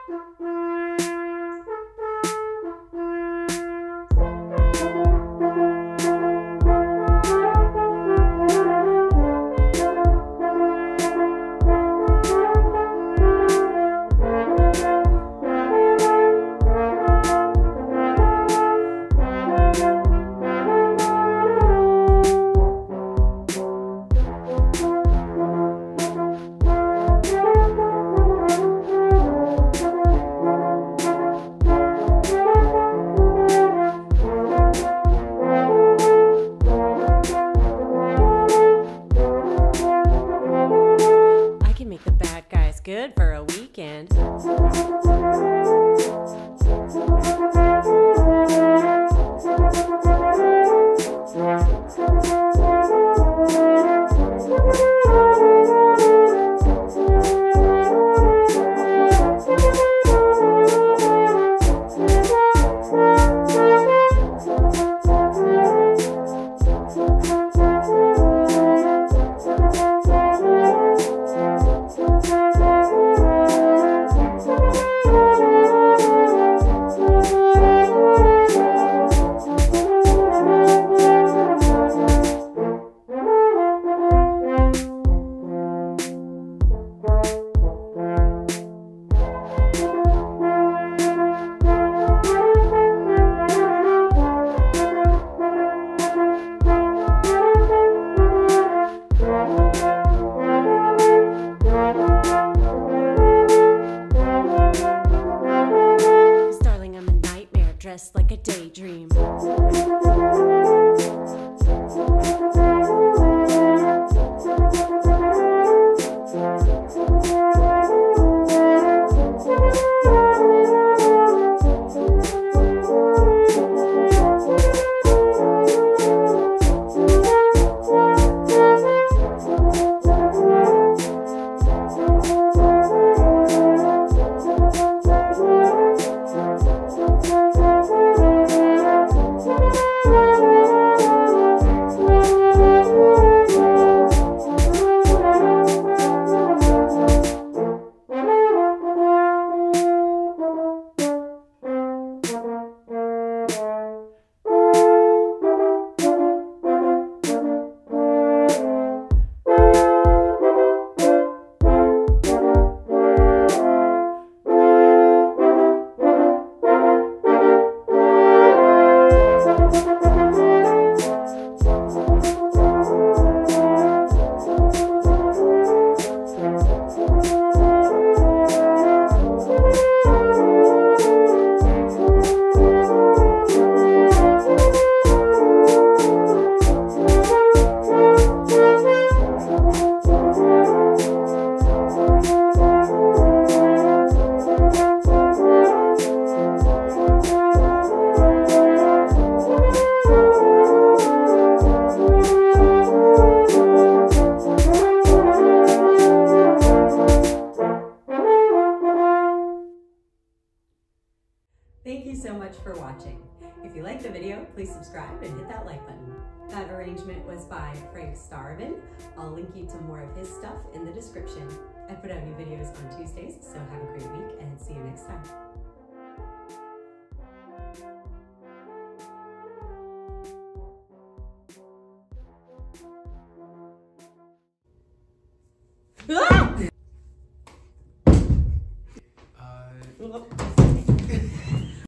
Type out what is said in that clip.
Good for a weekend. Dressed like a daydream. Thank you so much for watching. If you liked the video, please subscribe and hit that like button. That arrangement was by Starobin. I'll link you to more of his stuff in the description. I put out new videos on Tuesdays, so have a great week and see you next time. Ah!